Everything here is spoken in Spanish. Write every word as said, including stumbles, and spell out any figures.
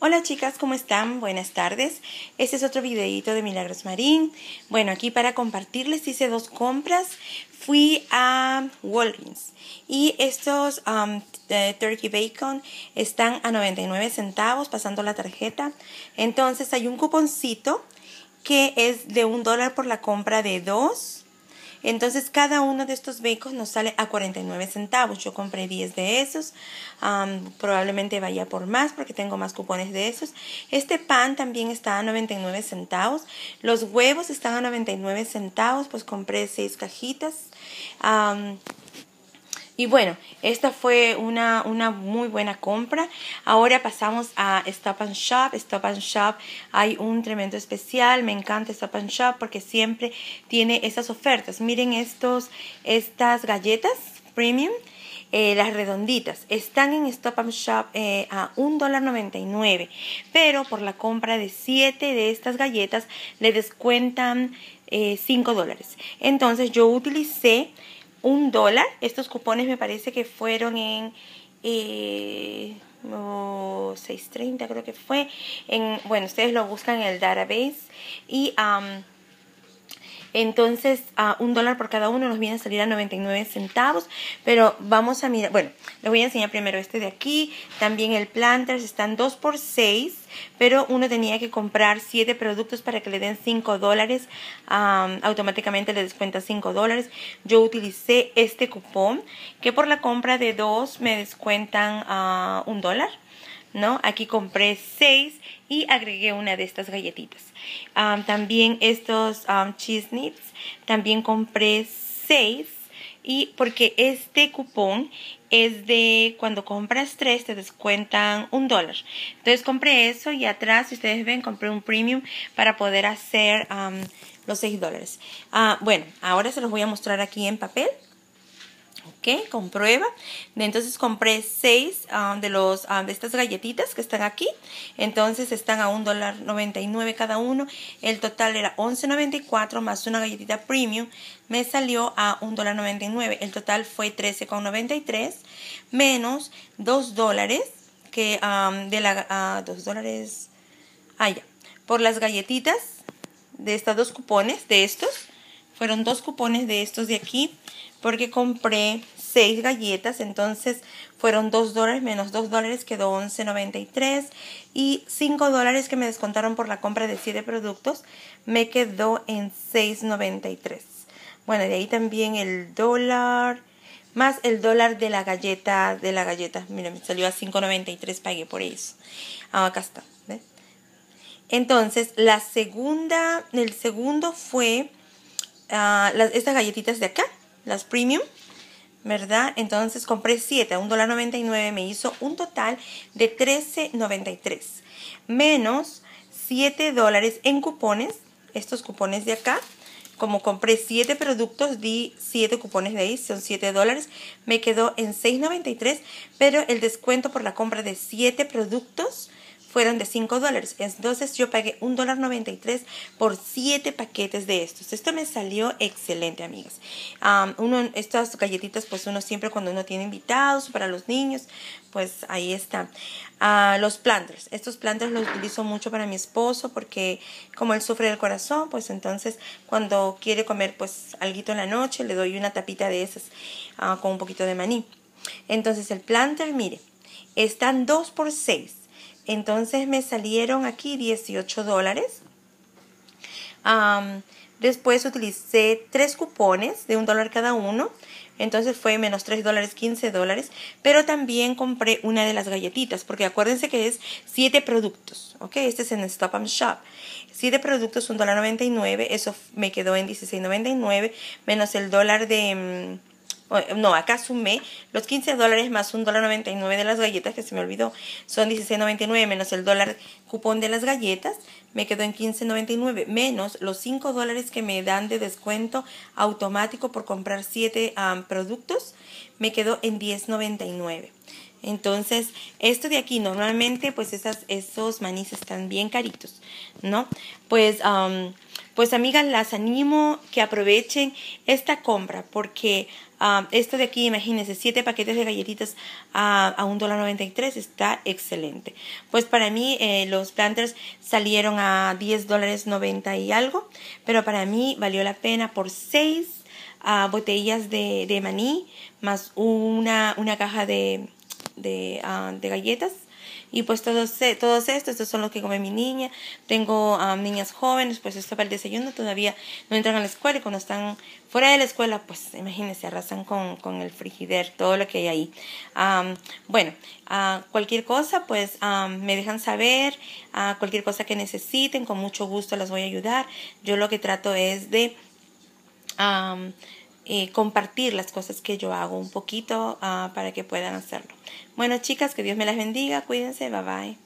Hola chicas, ¿cómo están? Buenas tardes. Este es otro videito de Milagros Marín. Bueno, aquí para compartirles hice dos compras. Fui a Walgreens y estos um, Turkey Bacon están a noventa y nueve centavos pasando la tarjeta. Entonces hay un cuponcito que es de un dólar por la compra de dos. Entonces cada uno de estos bacon nos sale a cuarenta y nueve centavos. Yo compré diez de esos. Um, probablemente vaya por más porque tengo más cupones de esos. Este pan también está a noventa y nueve centavos. Los huevos están a noventa y nueve centavos. Pues compré seis cajitas. Um, Y bueno, esta fue una, una muy buena compra. Ahora pasamos a Stop and Shop. Stop and Shop hay un tremendo especial. Me encanta Stop and Shop porque siempre tiene esas ofertas. Miren estos, estas galletas premium, eh, las redonditas. Están en Stop and Shop eh, a un dólar noventa y nueve. Pero por la compra de siete de estas galletas le descuentan eh, cinco dólares. Entonces yo utilicé un dólar. Estos cupones me parece que fueron en eh, oh, seis treinta, creo que fue. En, bueno, ustedes lo buscan en el database. Y um, entonces uh, un dólar por cada uno nos viene a salir a noventa y nueve centavos. Pero vamos a mirar. Bueno, les voy a enseñar primero este de aquí. También el Planters están dos por seis. Pero uno tenía que comprar siete productos para que le den cinco dólares. Um, automáticamente le descuenta cinco dólares. Yo utilicé este cupón que por la compra de dos me descuentan uh, un dólar, ¿no? Aquí compré seis y agregué una de estas galletitas. Um, también estos um, cheese nits. También compré seis. Y porque este cupón es de cuando compras tres te descuentan un dólar. Entonces compré eso y atrás, si ustedes ven, compré un premium para poder hacer um, los seis dólares. Uh, bueno, ahora se los voy a mostrar aquí en papel. Ok, comprueba. Entonces compré seis um, de, los, um, de estas galletitas que están aquí. Entonces están a un dólar noventa y nueve cada uno. El total era once noventa y cuatro más una galletita premium. Me salió a un dólar noventa y nueve. El total fue trece noventa y tres menos dos dólares. Que um, de la... Uh, dos dólares... Ah, ya. Por las galletitas de estos dos cupones, de estos. Fueron dos cupones de estos de aquí. Porque compré seis galletas, entonces fueron dos dólares menos dos dólares, quedó once noventa y tres. Y cinco dólares que me descontaron por la compra de siete productos, me quedó en seis noventa y tres. Bueno, de ahí también el dólar, más el dólar de la galleta, de la galleta. Miren, me salió a cinco noventa y tres, pagué por eso. Ah, acá está, ¿ves? Entonces, la segunda, el segundo fue uh, las, estas galletitas de acá. Las premium, ¿verdad? Entonces compré siete a un dólar noventa y nueve. Me hizo un total de trece noventa y tres. Menos siete dólares en cupones. Estos cupones de acá. Como compré siete productos, di siete cupones de ahí. Son siete dólares. Me quedó en seis noventa y tres. Pero el descuento por la compra de siete productos fueron de cinco dólares. Entonces yo pagué un dólar noventa y tres por siete paquetes de estos. Esto me salió excelente, amigas. Um, uno, estas galletitas, pues uno siempre cuando uno tiene invitados para los niños, pues ahí está. Uh, los planters. Estos planters los utilizo mucho para mi esposo porque como él sufre del corazón, pues entonces cuando quiere comer pues alguito en la noche, le doy una tapita de esas uh, con un poquito de maní. Entonces el planter, mire, están dos por seis. Entonces me salieron aquí dieciocho dólares. Um, después utilicé tres cupones de un dólar cada uno. Entonces fue menos tres dólares, quince dólares. Pero también compré una de las galletitas. Porque acuérdense que es siete productos. ¿Ok? Este es en Stop and Shop. siete productos, un dólar noventa y nueve. Eso me quedó en dieciséis noventa y nueve. Menos el dólar de... No, acá sumé los quince dólares más un dólar noventa y nueve de las galletas, que se me olvidó. Son dieciséis noventa y nueve menos el dólar cupón de las galletas. Me quedó en quince noventa y nueve menos los cinco dólares que me dan de descuento automático por comprar siete um, productos. Me quedó en diez noventa y nueve. Entonces, esto de aquí, normalmente, pues esas, esos manís están bien caritos, ¿no? Pues, um, pues amigas, las animo que aprovechen esta compra porque Um, esto de aquí, imagínense, siete paquetes de galletitas a, a un dólar noventa y tres, está excelente. Pues para mí eh, los planters salieron a diez dólares noventa y algo, pero para mí valió la pena por seis uh, botellas de, de maní, más una, una caja de, de, uh, de galletas. Y pues todos, todos estos, estos son los que come mi niña. Tengo um, niñas jóvenes, pues esto para el desayuno todavía no entran a la escuela. Y cuando están fuera de la escuela, pues imagínense, arrasan con, con el frigider, todo lo que hay ahí. Um, bueno, uh, cualquier cosa, pues um, me dejan saber. Uh, cualquier cosa que necesiten, con mucho gusto las voy a ayudar. Yo lo que trato es de Um, eh, compartir las cosas que yo hago un poquito uh, para que puedan hacerlo. Bueno, chicas, que Dios me las bendiga. Cuídense. Bye bye.